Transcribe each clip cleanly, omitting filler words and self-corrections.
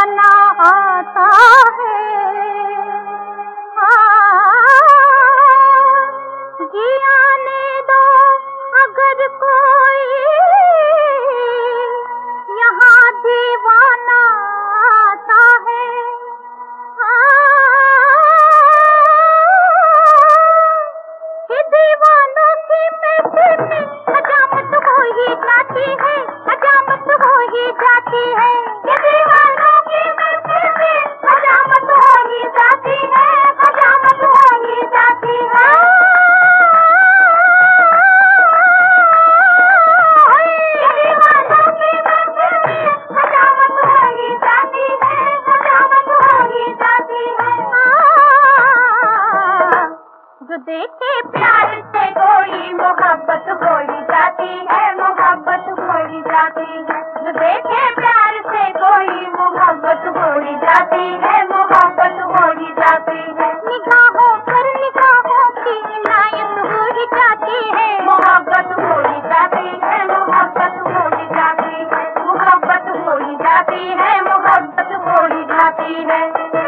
दीवाना आता है। जियाने दो अगर कोई यहाँ दीवाना आता है। कि दीवानों की महफिल में हजामत हो ही जाती है, हजामत हो ही जाती है। कि दीवानों की महफिल में हजामत हो ही जाती है, हजामत हो ही जाती है। कि दीवानों की महफिल में हजामत हो ही जाती है, हजामत हो ही जाती है। जो देखे प्यार से कोई मोहब्बत हो ही जाती है, मोहब्बत हो ही जाती है। जो देखे प्यार से कोई मोहब्बत हो ही जाती है, मोहब्बत हो ही जाती है। निगाहों पर निगाहों की इनायत हो ही जाती है, मोहब्बत हो ही जाती है, मोहब्बत हो ही जाती है, मोहब्बत हो ही जाती है, मोहब्बत हो ही जाती है।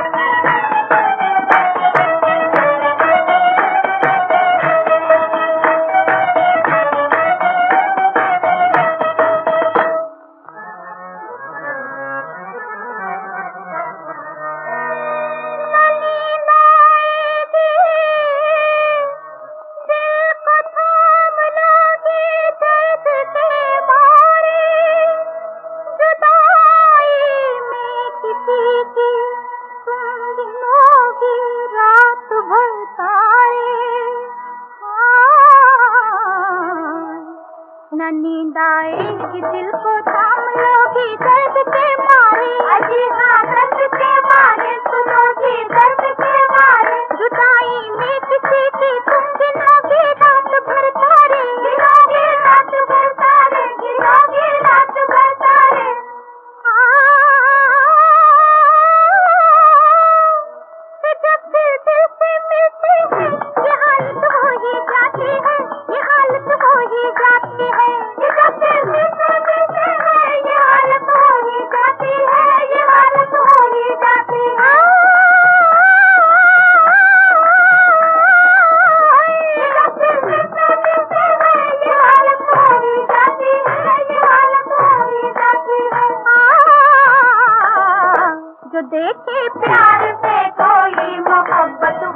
न नींद आएगी दिल को थाम लोगी दर्द के मारे। अजी हाँ दर्द के मारे, सुनोगी दर्द के मारे। जुदाई में किसी की तुम गिनोगी रात भर तारे, गिनोगी रात भर तारे, गिनोगी रात भर तारे। जब दिल दिल से मिलते हैं ये हालत हो ही जाती है, ये हालत हो ही जाती है। जब दिल दिल से मिलते हैं ये हालत हो ही जाती है, ये हालत हो ही जाती है। जब दिल दिल से मिलते हैं ये हालत हो ही जाती है, ये हालत हो ही जाती है। जो देखे प्यार से कोई मोहब्बत